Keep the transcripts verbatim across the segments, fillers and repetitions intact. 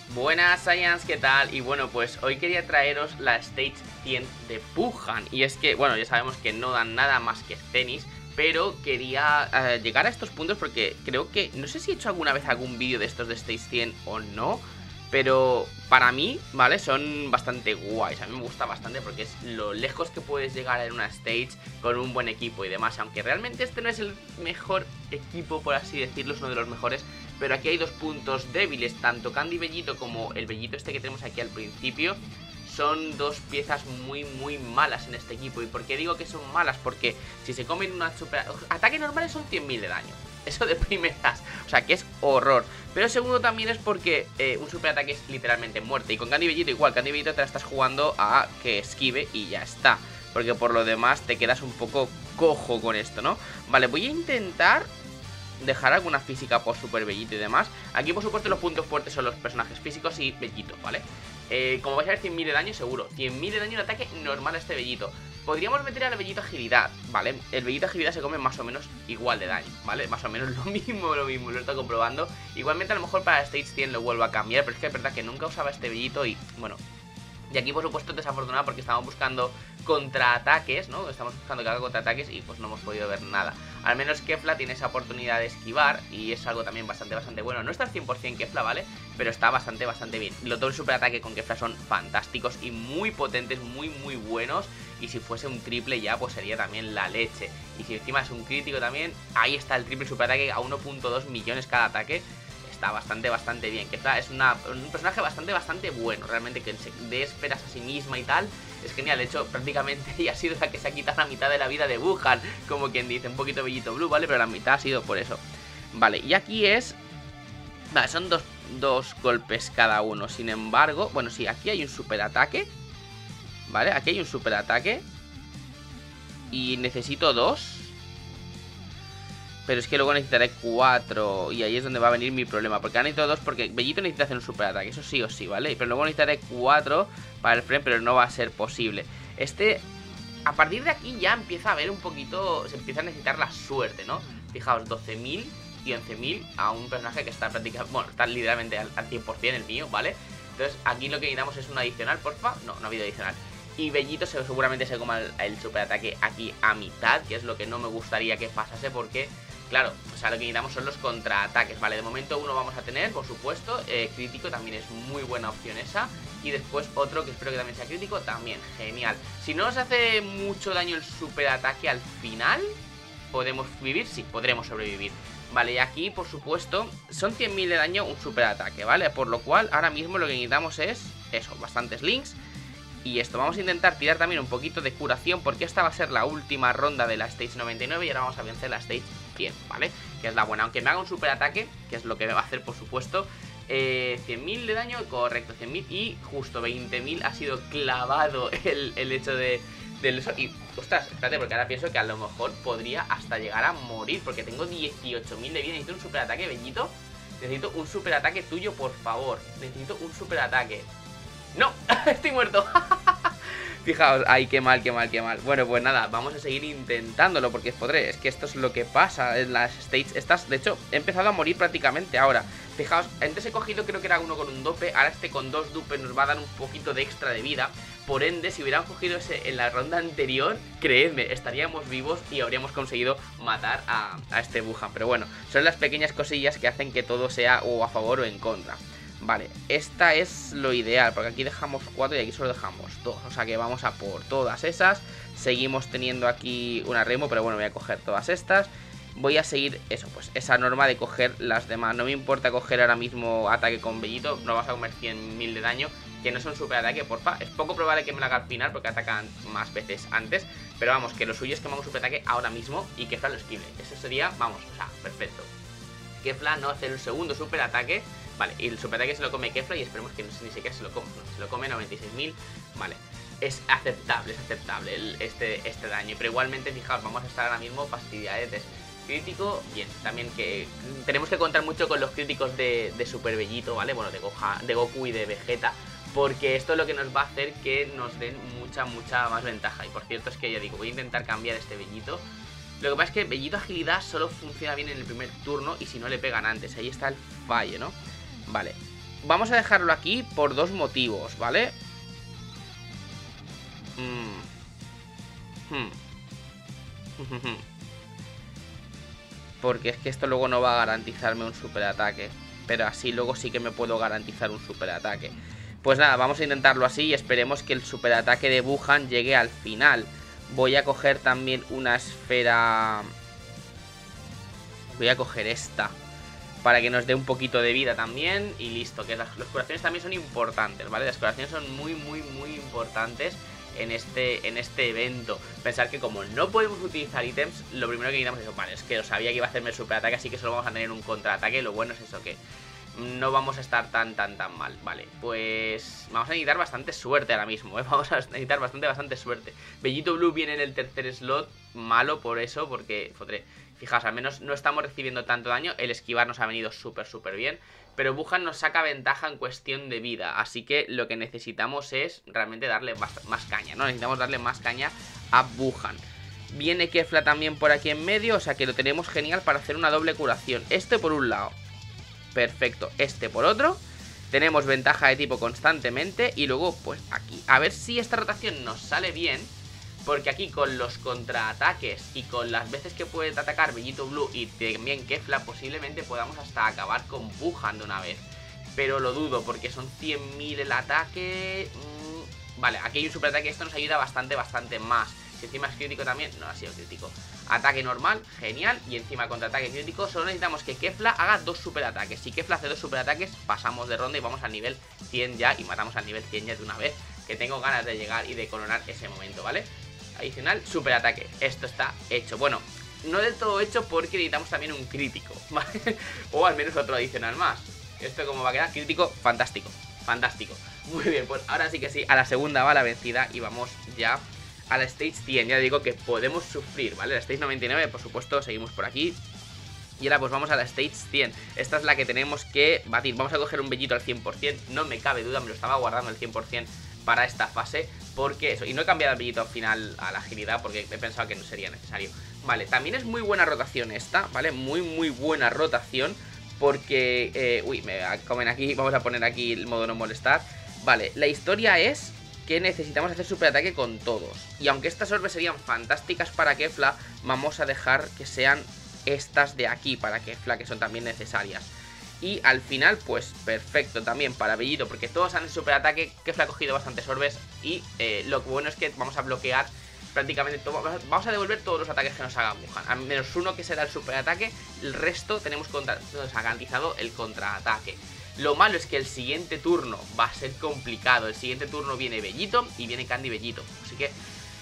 Buenas Science, ¿qué tal? Y bueno, pues hoy quería traeros la Stage cien de Wuhan. Y es que, bueno, ya sabemos que no dan nada más que tenis, pero quería eh, llegar a estos puntos porque creo que, no sé si he hecho alguna vez algún vídeo de estos de Stage cien o no, pero para mí, ¿vale? Son bastante guays, a mí me gusta bastante porque es lo lejos que puedes llegar en una stage con un buen equipo y demás. Aunque realmente este no es el mejor equipo, por así decirlo, es uno de los mejores, pero aquí hay dos puntos débiles, tanto Candy Bellito como el Bellito este que tenemos aquí al principio. Son dos piezas muy muy malas en este equipo. ¿Y por qué digo que son malas? Porque si se comen una super... Ataques normales son cien mil de daño, eso de primeras, o sea que es horror. Pero segundo también es porque eh, un superataque es literalmente muerte. Y con Candy Bellito igual, Candy Bellito te la estás jugando a que esquive y ya está, porque por lo demás te quedas un poco cojo con esto, ¿no? Vale, voy a intentar dejar alguna física por Super Bellito y demás. Aquí por supuesto los puntos fuertes son los personajes físicos y Bellito, ¿vale? Eh, como vais a ver, cien mil de daño seguro, cien mil de daño de ataque normal a este Bellito. Podríamos meter al Bellito agilidad, ¿vale? El Bellito agilidad se come más o menos igual de daño, ¿vale? Más o menos lo mismo, lo mismo, lo he estado comprobando. Igualmente a lo mejor para Stage cien lo vuelvo a cambiar, pero es que es verdad que nunca usaba este Bellito y, bueno... Y aquí por supuesto desafortunado porque estamos buscando contraataques, ¿no? Estamos buscando que haga contraataques y pues no hemos podido ver nada. Al menos Kefla tiene esa oportunidad de esquivar y es algo también bastante, bastante bueno. No está al cien por cien Kefla, ¿vale? Pero está bastante, bastante bien. Los dos superataques con Kefla son fantásticos y muy potentes, muy, muy buenos. Y si fuese un triple ya, pues sería también la leche. Y si encima es un crítico también, ahí está el triple superataque a uno punto dos millones cada ataque. Está bastante, bastante bien. Kefla es una, un personaje bastante, bastante bueno. Realmente que se dé esperas a sí misma y tal. Es genial. De hecho, prácticamente ella ha sido la que se ha quitado la mitad de la vida de Wuhan. Como quien dice, un poquito Bellito Blue, ¿vale? Pero la mitad ha sido por eso. Vale, y aquí es... Vale, son dos, dos golpes cada uno. Sin embargo, bueno, sí, aquí hay un super ataque. Vale, aquí hay un super ataque. Y necesito dos. Pero es que luego necesitaré cuatro. Y ahí es donde va a venir mi problema. Porque ahora necesito dos porque Bellito necesita hacer un super ataque. Eso sí o sí, ¿vale? Pero luego necesitaré cuatro para el frame. Pero no va a ser posible. Este... A partir de aquí ya empieza a haber un poquito... Se empieza a necesitar la suerte, ¿no? Fijaos, doce mil y once mil a un personaje que está prácticamente... Bueno, está literalmente al, al cien por cien el mío, ¿vale? Entonces aquí lo que necesitamos es un adicional, porfa. No, no ha habido adicional. Y Bellito se, seguramente se coma el, el superataque aquí a mitad, que es lo que no me gustaría que pasase porque, claro, o sea, lo que necesitamos son los contraataques, ¿vale? De momento uno vamos a tener, por supuesto, eh, crítico también es muy buena opción esa. Y después otro que espero que también sea crítico, también, genial. Si no nos hace mucho daño el superataque al final, ¿podemos vivir? Sí, podremos sobrevivir. Vale, y aquí, por supuesto, son cien mil de daño un superataque, ¿vale? Por lo cual, ahora mismo lo que necesitamos es, eso, bastantes links. Y esto, vamos a intentar tirar también un poquito de curación porque esta va a ser la última ronda de la Stage noventa y nueve y ahora vamos a vencer la Stage cien, ¿vale? Que es la buena, aunque me haga un super ataque, que es lo que me va a hacer por supuesto. eh, cien mil de daño, correcto, cien mil y justo veinte mil ha sido clavado el, el hecho de... Del eso. Y, ostras, espérate, porque ahora pienso que a lo mejor podría hasta llegar a morir porque tengo dieciocho mil de vida. Necesito un super ataque, Bellito. Necesito un super ataque tuyo, por favor. Necesito un super ataque. ¡No! ¡Estoy muerto! Fijaos, ay, qué mal, qué mal, qué mal. Bueno, pues nada, vamos a seguir intentándolo porque podré, es que esto es lo que pasa en las stages estas. De hecho, he empezado a morir prácticamente ahora. Fijaos, antes he cogido, creo que era uno con un dope. Ahora este con dos dupes nos va a dar un poquito de extra de vida. Por ende, si hubiéramos cogido ese en la ronda anterior, creedme, estaríamos vivos y habríamos conseguido matar a, a este Wuhan. Pero bueno, son las pequeñas cosillas que hacen que todo sea o a favor o en contra. Vale, esta es lo ideal, porque aquí dejamos cuatro y aquí solo dejamos dos. O sea que vamos a por todas esas. Seguimos teniendo aquí una Remo, pero bueno, voy a coger todas estas. Voy a seguir eso, pues esa norma de coger las demás. No me importa coger ahora mismo ataque con Bellito. No vas a comer cien mil de daño, que no es un super ataque, porfa. Es poco probable que me lo haga al final porque atacan más veces antes. Pero vamos, que lo suyo es que me haga un super ataque ahora mismo y Kefla lo esquive. Eso sería, vamos, o sea, perfecto. Kefla no hacer el segundo super ataque. Vale, y el superataque se lo come Kefla y esperemos que no, ni siquiera se lo come, no, se lo come noventa y seis mil, vale. Es aceptable, es aceptable el, este, este daño, pero igualmente, fijaos, vamos a estar ahora mismo fastidiadetes. Crítico, bien, también que tenemos que contar mucho con los críticos de, de Super Bellito, ¿vale? Bueno, de, Goha, de Goku y de Vegeta, porque esto es lo que nos va a hacer que nos den mucha, mucha más ventaja. Y por cierto es que ya digo, voy a intentar cambiar este Bellito. Lo que pasa es que Bellito agilidad solo funciona bien en el primer turno y si no le pegan antes, ahí está el fallo, ¿no? Vale, vamos a dejarlo aquí por dos motivos, ¿vale? Hmm. Hmm. Porque es que esto luego no va a garantizarme un superataque. Pero así luego sí que me puedo garantizar un superataque. Pues nada, vamos a intentarlo así y esperemos que el superataque de Wuhan llegue al final. Voy a coger también una esfera... Voy a coger esta para que nos dé un poquito de vida también. Y listo, que las, las curaciones también son importantes, ¿vale? Las curaciones son muy, muy, muy importantes en este, en este evento. Pensar que como no podemos utilizar ítems, lo primero que necesitamos es, vale, es que lo sabía que iba a hacerme el superataque, así que solo vamos a tener un contraataque. Lo bueno es eso, que no vamos a estar tan, tan, tan mal. Vale, pues vamos a necesitar bastante suerte ahora mismo, ¿eh? Vamos a necesitar bastante, bastante suerte. Bellito Blue viene en el tercer slot, malo por eso, porque, joder, fijaos, al menos no estamos recibiendo tanto daño. El esquivar nos ha venido súper, súper bien. Pero Wuhan nos saca ventaja en cuestión de vida. Así que lo que necesitamos es realmente darle más, más caña, ¿no? Necesitamos darle más caña a Wuhan. Viene Kefla también por aquí en medio, o sea que lo tenemos genial para hacer una doble curación. Este por un lado. Perfecto, este por otro. Tenemos ventaja de tipo constantemente. Y luego pues aquí, a ver si esta rotación nos sale bien, porque aquí con los contraataques y con las veces que puede atacar Bellito Blue y también Kefla, posiblemente podamos hasta acabar con Wuhan de una vez. Pero lo dudo, porque son cien mil el ataque. mm, Vale, aquí hay un superataque, esto nos ayuda bastante, bastante más. Si encima es crítico también, no ha sido crítico. Ataque normal, genial. Y encima contraataque crítico, solo necesitamos que Kefla haga dos superataques. Si Kefla hace dos superataques, pasamos de ronda y vamos al nivel cien ya. Y matamos al nivel cien ya de una vez, que tengo ganas de llegar y de coronar ese momento, ¿vale? Adicional, superataque, esto está hecho. Bueno, no del todo hecho porque necesitamos también un crítico, ¿vale? O al menos otro adicional más. Esto como va a quedar, crítico, fantástico. Fantástico, muy bien, pues ahora sí que sí. A la segunda va la vencida y vamos ya a la stage cien. Ya digo que podemos sufrir, ¿vale? La stage noventa y nueve, por supuesto, seguimos por aquí. Y ahora pues vamos a la stage cien. Esta es la que tenemos que batir. Vamos a coger un Bellito al cien por cien, no me cabe duda, me lo estaba guardando al cien por cien para esta fase, porque eso, y no he cambiado el Bellito al final a la agilidad porque he pensado que no sería necesario. Vale, también es muy buena rotación esta, ¿vale? Muy, muy buena rotación, porque, eh, uy, me comen aquí, vamos a poner aquí el modo no molestar. Vale, la historia es que necesitamos hacer superataque con todos, y aunque estas orbes serían fantásticas para Kefla, vamos a dejar que sean estas de aquí para Kefla, que son también necesarias. Y al final, pues perfecto también para Bellito, porque todos han hecho superataque. Kefla ha cogido bastantes orbes. Y eh, lo bueno es que vamos a bloquear prácticamente todo. Vamos a devolver todos los ataques que nos haga Wuhan, al menos uno que será el superataque. El resto tenemos contra, nos ha garantizado el contraataque. Lo malo es que el siguiente turno va a ser complicado. El siguiente turno viene Bellito y viene Candy Bellito, así que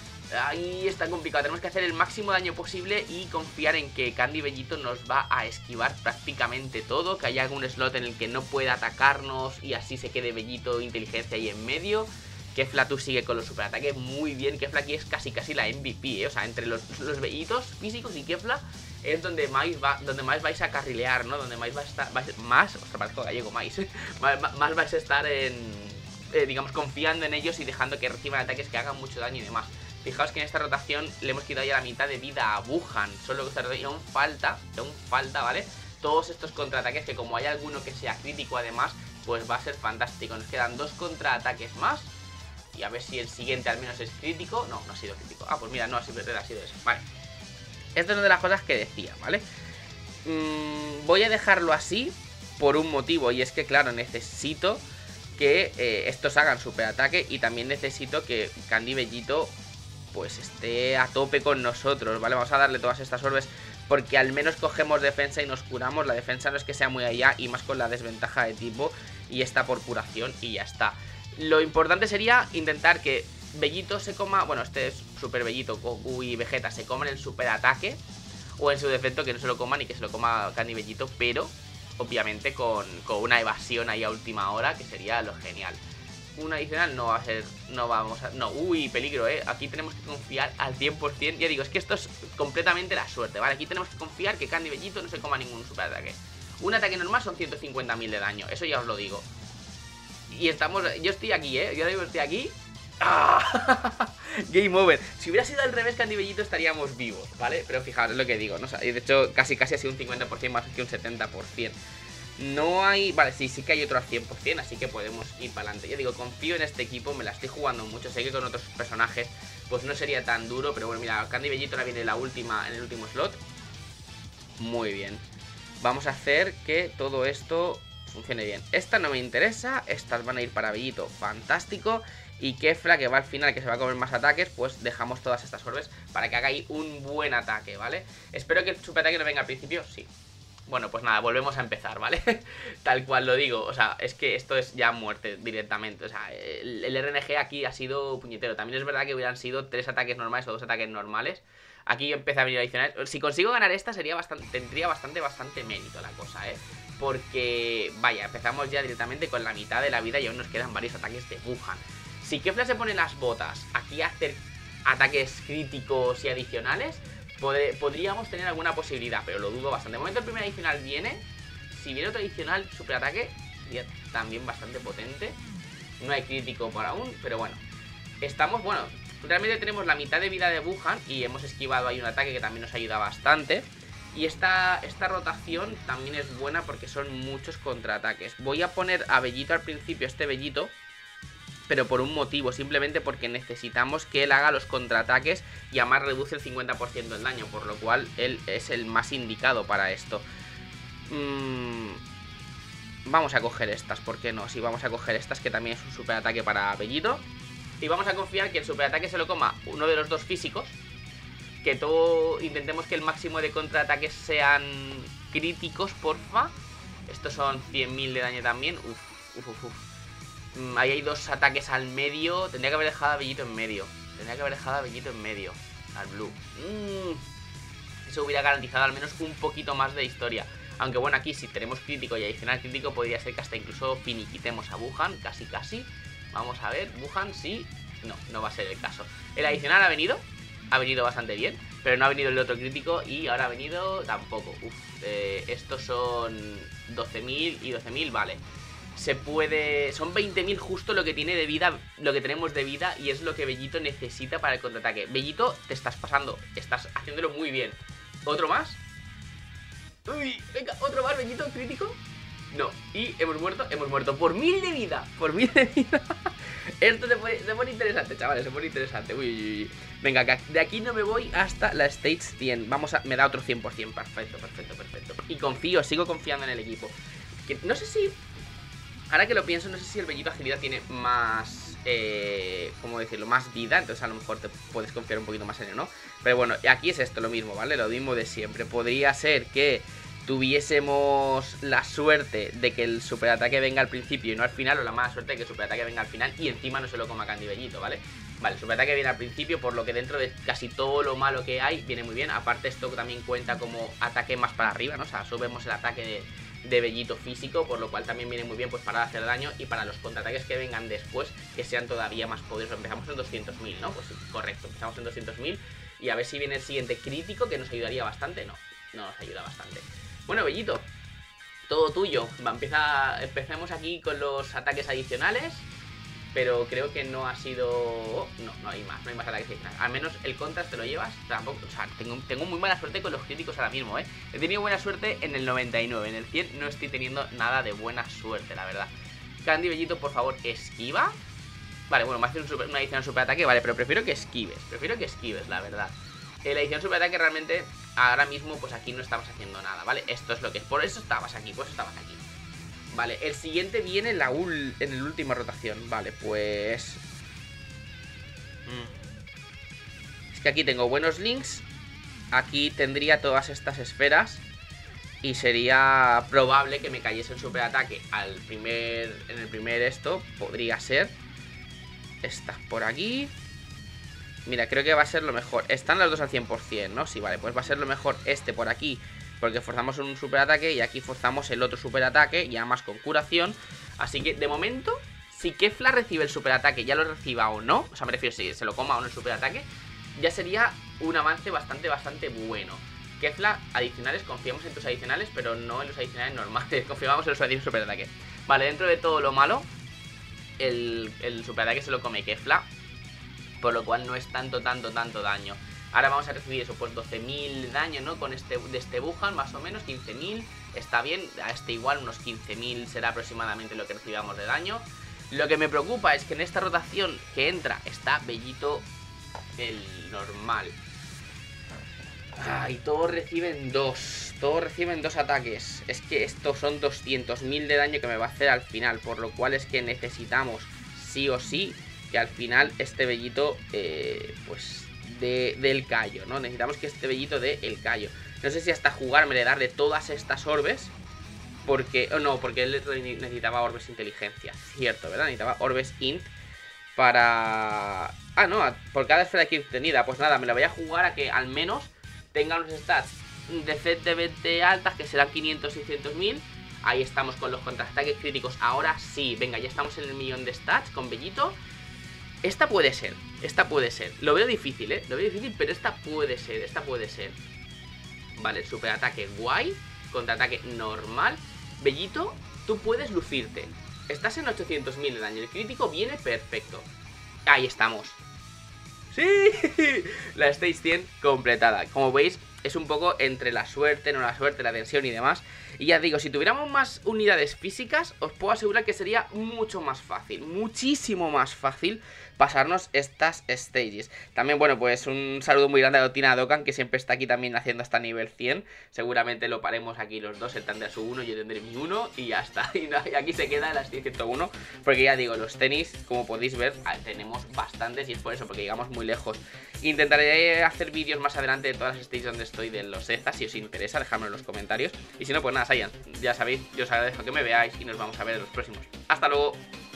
ahí está complicado. Tenemos que hacer el máximo daño posible y confiar en que Candy Bellito nos va a esquivar prácticamente todo, que haya algún slot en el que no pueda atacarnos y así se quede Bellito inteligencia ahí en medio. Kefla tú sigue con los superataques muy bien. Kefla aquí es casi casi la M V P, ¿eh? O sea, entre los, los Bellitos físicos y Kefla es donde más, va, donde más vais a carrilear, ¿no? Donde más vais a estar, vais, más, ostras, parezco gallego, más, más, más vais a estar en, eh, digamos, confiando en ellos y dejando que reciban ataques que hagan mucho daño y demás. Fijaos que en esta rotación le hemos quitado ya la mitad de vida a Wuhan. Solo que esta rotación aún falta, aún falta, ¿vale? Todos estos contraataques que como hay alguno que sea crítico además, pues va a ser fantástico. Nos quedan dos contraataques más. Y a ver si el siguiente al menos es crítico. No, no ha sido crítico. Ah, pues mira, no, simplemente ha sido eso. Vale. Esto es una de las cosas que decía, ¿vale? Mm, voy a dejarlo así por un motivo. Y es que, claro, necesito que eh, estos hagan superataque. Y también necesito que Candy Bellito pues esté a tope con nosotros, ¿vale? Vamos a darle todas estas orbes porque al menos cogemos defensa y nos curamos. La defensa no es que sea muy allá y más con la desventaja de tipo. Y está por curación y ya está. Lo importante sería intentar que Bellito se coma, bueno, este es Super Bellito, Goku y Vegeta se coman el superataque, o en su defecto que no se lo coman y que se lo coma Candy Bellito, pero obviamente con, con una evasión ahí a última hora, que sería lo genial. Una adicional no va a ser, no vamos a, no, uy, peligro, eh, aquí tenemos que confiar al cien por cien, ya digo, es que esto es completamente la suerte, ¿vale? Aquí tenemos que confiar que Candy Bellito no se coma ningún superataque. Un ataque normal son ciento cincuenta mil de daño, eso ya os lo digo. Y estamos, yo estoy aquí, eh, yo digo, estoy aquí. ¡Ah! Game over. Si hubiera sido al revés, Candy Bellito estaríamos vivos, ¿vale? Pero fijaos, es lo que digo, ¿no? O sea, de hecho, casi casi ha sido un cincuenta por cien más que un setenta por cien. No hay... Vale, sí, sí que hay otro al cien por cien, así que podemos ir para adelante. Ya digo, confío en este equipo, me la estoy jugando mucho. Sé que con otros personajes pues no sería tan duro, pero bueno, mira, Candy Bellito ahora viene la última, en el último slot. Muy bien. Vamos a hacer que todo esto funcione bien. Esta no me interesa, estas van a ir para Bellito, fantástico. Y Kefla, que va al final, que se va a comer más ataques, pues dejamos todas estas orbes para que haga ahí un buen ataque, ¿vale? Espero que el super ataque no venga al principio, sí. Bueno, pues nada, volvemos a empezar, ¿vale? Tal cual lo digo, o sea, es que esto es ya muerte directamente. O sea, el, el R N G aquí ha sido puñetero. También es verdad que hubieran sido tres ataques normales o dos ataques normales. Aquí empieza a venir adicionales. Si consigo ganar esta sería bastante, tendría bastante, bastante mérito la cosa, ¿eh? Porque, vaya, empezamos ya directamente con la mitad de la vida y aún nos quedan varios ataques de Wuhan. Si Kefla se pone las botas aquí a hacer ataques críticos y adicionales, Pod podríamos tener alguna posibilidad, pero lo dudo bastante. De momento el primer adicional viene. Si viene otro adicional, super ataque, sería también bastante potente. No hay crítico por aún, pero bueno. Estamos, bueno, realmente tenemos la mitad de vida de Wuhan y hemos esquivado ahí un ataque que también nos ayuda bastante. Y esta, esta rotación también es buena porque son muchos contraataques. Voy a poner a Bellito al principio, este Bellito, pero por un motivo, simplemente porque necesitamos que él haga los contraataques y además reduce el cincuenta por ciento el daño, por lo cual él es el más indicado para esto. Mm, vamos a coger estas, ¿por qué no? Sí, vamos a coger estas, que también es un super ataque para Bellito. Y vamos a confiar que el super ataque se lo coma uno de los dos físicos. Que todo, intentemos que el máximo de contraataques sean críticos, porfa. Estos son cien mil de daño también. Uf, uf, uf, uf. Ahí hay dos ataques al medio. Tendría que haber dejado a Bellito en medio. Tendría que haber dejado a Bellito en medio. Al blue. Mm. Eso hubiera garantizado al menos un poquito más de historia. Aunque bueno, aquí si tenemos crítico y adicional crítico, podría ser que hasta incluso finiquitemos a Wuhan. Casi, casi. Vamos a ver. Wuhan sí. No, no va a ser el caso. El adicional ha venido. Ha venido bastante bien. Pero no ha venido el otro crítico. Y ahora ha venido tampoco. Uf, eh, estos son doce mil y doce mil, vale. Se puede... Son veinte mil justo lo que tiene de vida, lo que tenemos de vida, y es lo que Bellito necesita para el contraataque. Bellito, te estás pasando, estás haciéndolo muy bien. ¿Otro más? Uy, venga, otro más, Bellito, crítico. No, y hemos muerto, hemos muerto por mil de vida, por mil de vida. Esto se pone, se pone interesante, chavales, se pone interesante. Uy, uy, uy. Venga, de aquí no me voy hasta la Stage cien. Vamos a... Me da otro cien por cien, perfecto, perfecto, perfecto. Y confío, sigo confiando en el equipo. Que no sé si... Ahora que lo pienso, no sé si el Bellito Agilidad tiene más, eh, ¿cómo decirlo? Más vida, entonces a lo mejor te puedes confiar un poquito más en él, ¿no? Pero bueno, aquí es esto lo mismo, ¿vale? Lo mismo de siempre. Podría ser que tuviésemos la suerte de que el superataque venga al principio y no al final, o la mala suerte de que el superataque venga al final y encima no se lo coma Candy Bellito, ¿vale? Vale, el superataque viene al principio, por lo que dentro de casi todo lo malo que hay, viene muy bien. Aparte esto también cuenta como ataque más para arriba, ¿no? O sea, subimos el ataque de... de Bellito físico, por lo cual también viene muy bien pues para hacer daño y para los contraataques que vengan después, que sean todavía más poderosos. Empezamos en doscientos mil, ¿no? Pues correcto, empezamos en doscientos mil y a ver si viene el siguiente crítico, que nos ayudaría bastante. No, no nos ayuda bastante. Bueno, Bellito, todo tuyo. Va, empieza, empecemos aquí con los ataques adicionales, pero creo que no ha sido... Oh, no, no hay más, no hay más ataques adicionales. Al menos el contras te lo llevas, tampoco... O sea, tengo, tengo muy mala suerte con los críticos ahora mismo, ¿eh? He tenido buena suerte en el noventa y nueve, en el cien no estoy teniendo nada de buena suerte, la verdad. Candy Bellito, por favor, esquiva. Vale, bueno, me hace un super, una edición super ataque, vale, pero prefiero que esquives, prefiero que esquives, la verdad. Eh, la edición super ataque realmente, ahora mismo, pues aquí no estamos haciendo nada, ¿vale? Esto es lo que es, por eso estabas aquí, por eso estabas aquí. Vale, el siguiente viene en la, ul en la última rotación. Vale, pues... Mm. Es que aquí tengo buenos links. Aquí tendría todas estas esferas. Y sería probable que me cayese el superataque al primer... En el primer esto, podría ser. Estas por aquí. Mira, creo que va a ser lo mejor. Están las dos al cien por cien, ¿no? Sí, vale, pues va a ser lo mejor este por aquí, porque forzamos un superataque y aquí forzamos el otro superataque y además con curación. Así que de momento, si Kefla recibe el superataque, ya lo reciba o no, o sea, me refiero si se lo coma o no el superataque, ya sería un avance bastante, bastante bueno. Kefla, adicionales, confiamos en tus adicionales, pero no en los adicionales normales, confiamos en los adicionales superataque. Vale, dentro de todo lo malo, el, el superataque se lo come Kefla, por lo cual no es tanto, tanto, tanto daño. Ahora vamos a recibir eso, pues doce mil daño, ¿no? Con este, de este Wuhan, más o menos, quince mil. está bien. A este igual, unos quince mil será aproximadamente lo que recibamos de daño. Lo que me preocupa es que en esta rotación que entra está Bellito el normal. Ah, y todos reciben dos. Todos reciben dos ataques. Es que estos son doscientos mil de daño que me va a hacer al final. Por lo cual es que necesitamos sí o sí que al final este Bellito eh, pues de, del callo, ¿no? Necesitamos que este Bellito dé el callo. No sé si hasta jugármele darle todas estas orbes. Porque, oh no, porque él necesitaba orbes inteligencia. Cierto, ¿verdad? Necesitaba orbes int para... Ah, no, por cada esfera aquí obtenida. Pues nada, me la voy a jugar a que al menos tenga unos stats decentemente altas, que serán quinientos, seiscientos mil. Ahí estamos con los contraataques críticos. Ahora sí, venga, ya estamos en el millón de stats con Bellito. Esta puede ser, esta puede ser. Lo veo difícil, ¿eh? Lo veo difícil, pero esta puede ser, esta puede ser. Vale, superataque guay, contraataque normal. Bellito, tú puedes lucirte. Estás en ochocientos mil de daño. El crítico viene perfecto. Ahí estamos. ¡Sí! La Stage cien completada. Como veis, es un poco entre la suerte, no la suerte, la tensión y demás. Y ya digo, si tuviéramos más unidades físicas, os puedo asegurar que sería mucho más fácil, muchísimo más fácil pasarnos estas stages. También, bueno, pues un saludo muy grande a Otina Dokkan, que siempre está aquí también haciendo hasta nivel cien. Seguramente lo paremos aquí los dos, él tendrá su uno, yo tendré mi uno y ya está. Y, no, y aquí se queda el Stage ciento uno, porque ya digo, los tenis, como podéis ver, tenemos bastantes y es por eso, porque llegamos muy lejos. Intentaré hacer vídeos más adelante de todas las stages donde estoy de los E Z A, si os interesa, dejadmelo en los comentarios. Y si no, pues nada, Saiyan, ya sabéis, yo os agradezco que me veáis y nos vamos a ver en los próximos. ¡Hasta luego!